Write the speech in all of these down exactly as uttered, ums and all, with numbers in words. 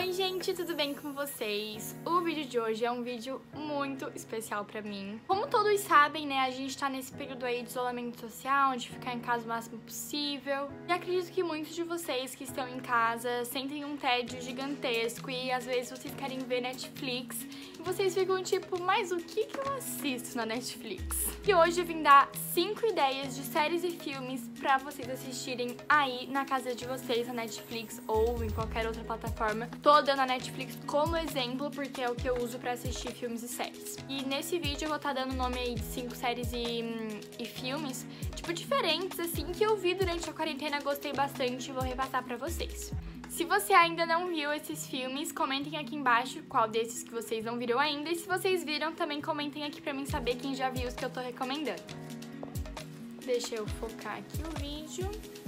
Oi gente, tudo bem com vocês? O vídeo de hoje é um vídeo muito especial pra mim. Como todos sabem, né, a gente tá nesse período aí de isolamento social, de ficar em casa o máximo possível. E acredito que muitos de vocês que estão em casa sentem um tédio gigantesco e às vezes vocês querem ver Netflix e vocês ficam tipo, mas o que que eu assisto na Netflix? E hoje eu vim dar cinco ideias de séries e filmes pra vocês assistirem aí na casa de vocês, na Netflix ou em qualquer outra plataforma. Tô dando a Netflix como exemplo porque é o que eu uso pra assistir filmes e séries. E nesse vídeo eu vou estar tá dando nome aí de cinco séries e, e filmes, tipo, diferentes, assim, que eu vi durante a quarentena, gostei bastante e vou repassar pra vocês. Se você ainda não viu esses filmes, comentem aqui embaixo qual desses que vocês não viram ainda. E se vocês viram, também comentem aqui pra mim saber quem já viu os que eu tô recomendando. Deixa eu focar aqui o vídeo.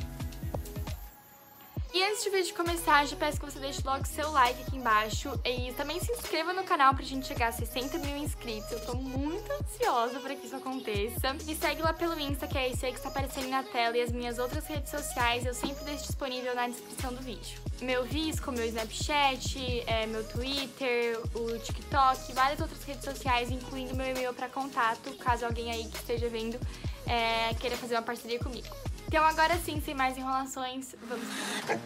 E antes do vídeo começar, já peço que você deixe logo seu like aqui embaixo e também se inscreva no canal pra gente chegar a sessenta mil inscritos. Eu tô muito ansiosa pra que isso aconteça. Me segue lá pelo Insta, que é esse aí que está aparecendo na tela, e as minhas outras redes sociais eu sempre deixo disponível na descrição do vídeo. Meu Visco, meu Snapchat, é, meu Twitter, o TikTok, várias outras redes sociais, incluindo meu e-mail pra contato, caso alguém aí que esteja vendo é, queira fazer uma parceria comigo. Então agora sim, sem mais enrolações, vamos lá.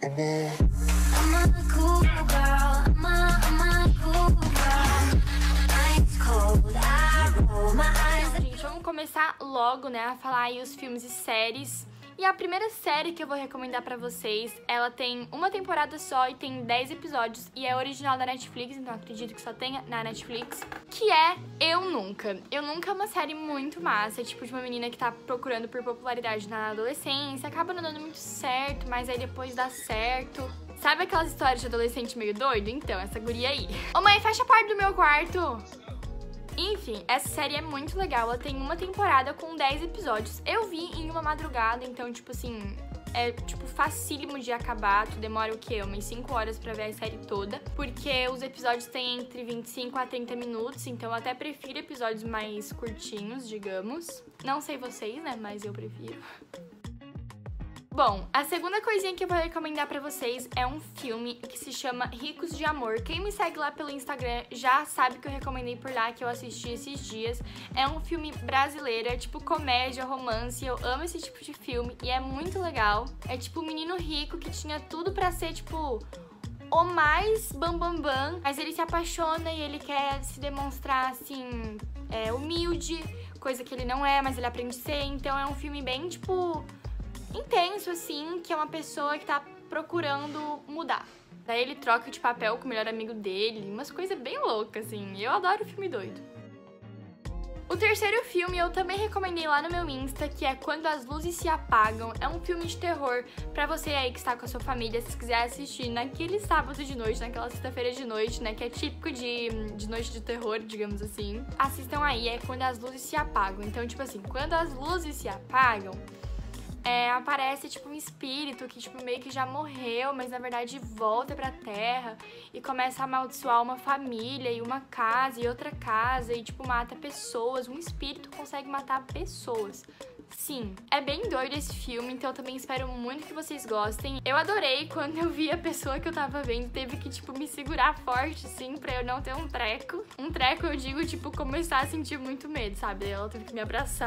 Gente, vamos começar logo, né, a falar aí os filmes e séries. E a primeira série que eu vou recomendar pra vocês, ela tem uma temporada só e tem dez episódios e é original da Netflix, então acredito que só tenha na Netflix, que é Eu Nunca. Eu Nunca é uma série muito massa, é tipo de uma menina que tá procurando por popularidade na adolescência, acaba não dando muito certo, mas aí depois dá certo. Sabe aquelas histórias de adolescente meio doido? Então, essa guria aí. Ô mãe, fecha a porta do meu quarto! Enfim, essa série é muito legal, ela tem uma temporada com dez episódios. Eu vi em uma madrugada, então, tipo assim, é, tipo, facílimo de acabar. Tu demora o quê? Umas cinco horas pra ver a série toda, porque os episódios têm entre vinte e cinco a trinta minutos, então eu até prefiro episódios mais curtinhos, digamos. Não sei vocês, né, mas eu prefiro. Bom, a segunda coisinha que eu vou recomendar pra vocês é um filme que se chama Ricos de Amor. Quem me segue lá pelo Instagram já sabe que eu recomendei por lá, que eu assisti esses dias. É um filme brasileiro, é tipo comédia, romance, eu amo esse tipo de filme e é muito legal. É tipo um menino rico que tinha tudo pra ser, tipo, o mais bambambam, bam, bam, mas ele se apaixona e ele quer se demonstrar, assim, é, humilde, coisa que ele não é, mas ele aprende a ser. Então é um filme bem, tipo, intenso, assim, que é uma pessoa que tá procurando mudar. Daí ele troca de papel com o melhor amigo dele, umas coisas bem loucas, assim. Eu adoro filme doido. O terceiro filme eu também recomendei lá no meu Insta, que é Quando as Luzes Se Apagam. É um filme de terror pra você aí que está com a sua família, se quiser assistir naquele sábado de noite, naquela sexta-feira de noite, né, que é típico de, de noite de terror, digamos assim. Assistam aí, é Quando as Luzes Se Apagam. Então, tipo assim, quando as luzes se apagam, É, aparece, tipo, um espírito que, tipo, meio que já morreu, mas, na verdade, volta pra terra e começa a amaldiçoar uma família e uma casa e outra casa e, tipo, mata pessoas. Um espírito consegue matar pessoas. Sim, é bem doido esse filme, então eu também espero muito que vocês gostem. Eu adorei quando eu vi a pessoa que eu tava vendo, teve que, tipo, me segurar forte, assim, pra eu não ter um treco. Um treco, eu digo, tipo, começar a sentir muito medo, sabe? Ela teve que me abraçar.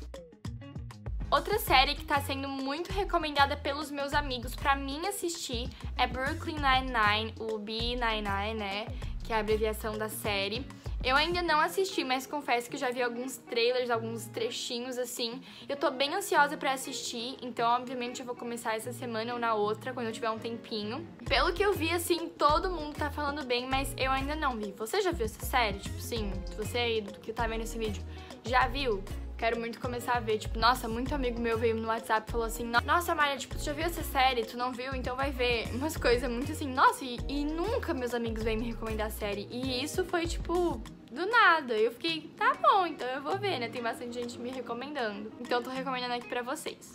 Outra série que tá sendo muito recomendada pelos meus amigos pra mim assistir é Brooklyn Nine-Nine, o B nove nove, né, que é a abreviação da série. Eu ainda não assisti, mas confesso que já vi alguns trailers, alguns trechinhos assim. Eu tô bem ansiosa pra assistir, então obviamente eu vou começar essa semana ou na outra, quando eu tiver um tempinho. Pelo que eu vi, assim, todo mundo tá falando bem, mas eu ainda não vi. Você já viu essa série? Tipo, sim, você aí que tá vendo esse vídeo, já viu? Quero muito começar a ver, tipo, nossa, muito amigo meu veio no WhatsApp e falou assim, nossa, Maria, tipo, tu já viu essa série? Tu não viu? Então vai ver. Umas coisas muito assim, nossa, e, e nunca meus amigos vêm me recomendar a série. E isso foi, tipo, do nada. Eu fiquei, tá bom, então eu vou ver, né? Tem bastante gente me recomendando. Então eu tô recomendando aqui pra vocês.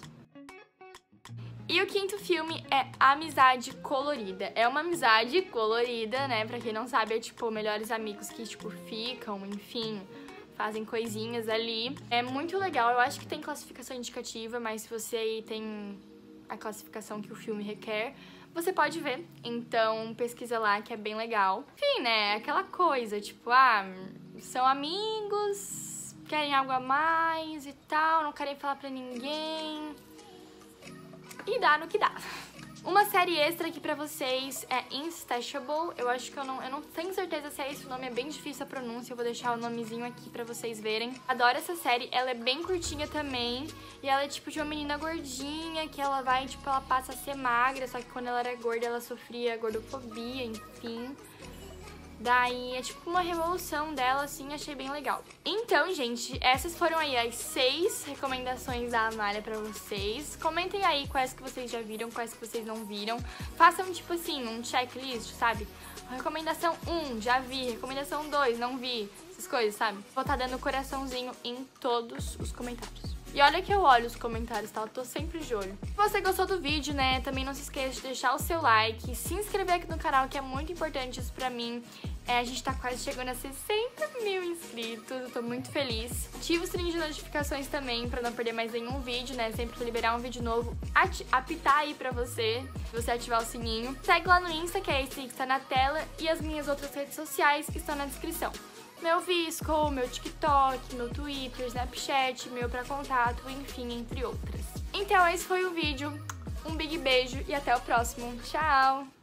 E o quinto filme é Amizade Colorida. É uma amizade colorida, né? Pra quem não sabe, é, tipo, melhores amigos que, tipo, ficam, enfim, fazem coisinhas ali. É muito legal, eu acho que tem classificação indicativa, mas se você aí tem a classificação que o filme requer, você pode ver. Então pesquisa lá que é bem legal. Enfim, né, aquela coisa, tipo, ah, são amigos, querem algo a mais e tal, não querem falar pra ninguém. E dá no que dá. Uma série extra aqui pra vocês é Insatiable. Eu acho que eu não, eu não tenho certeza se é esse o nome, é bem difícil a pronúncia. Eu vou deixar o nomezinho aqui pra vocês verem. Adoro essa série, ela é bem curtinha também. E ela é tipo de uma menina gordinha, que ela vai, tipo, ela passa a ser magra. Só que quando ela era gorda, ela sofria gordofobia, enfim. Daí é tipo uma revolução dela, assim, achei bem legal. Então, gente, essas foram aí as seis recomendações da Amália pra vocês. Comentem aí quais que vocês já viram, quais que vocês não viram. Façam, tipo assim, um checklist, sabe? Recomendação um, já vi. Recomendação dois, não vi. Essas coisas, sabe? Vou estar dando coraçãozinho em todos os comentários. E olha que eu olho os comentários, tá? Eu tô sempre de olho. Se você gostou do vídeo, né, também não se esqueça de deixar o seu like, se inscrever aqui no canal, que é muito importante isso pra mim. É, a gente tá quase chegando a sessenta mil inscritos, eu tô muito feliz. Ativa o sininho de notificações também pra não perder mais nenhum vídeo, né? Sempre que liberar um vídeo novo, apitar aí pra você, se você ativar o sininho. Segue lá no Insta, que é esse que tá na tela, e as minhas outras redes sociais que estão na descrição. Meu Visco, meu TikTok, meu Twitter, Snapchat, meu pra contato, enfim, entre outras. Então esse foi o vídeo, um big beijo e até o próximo. Tchau!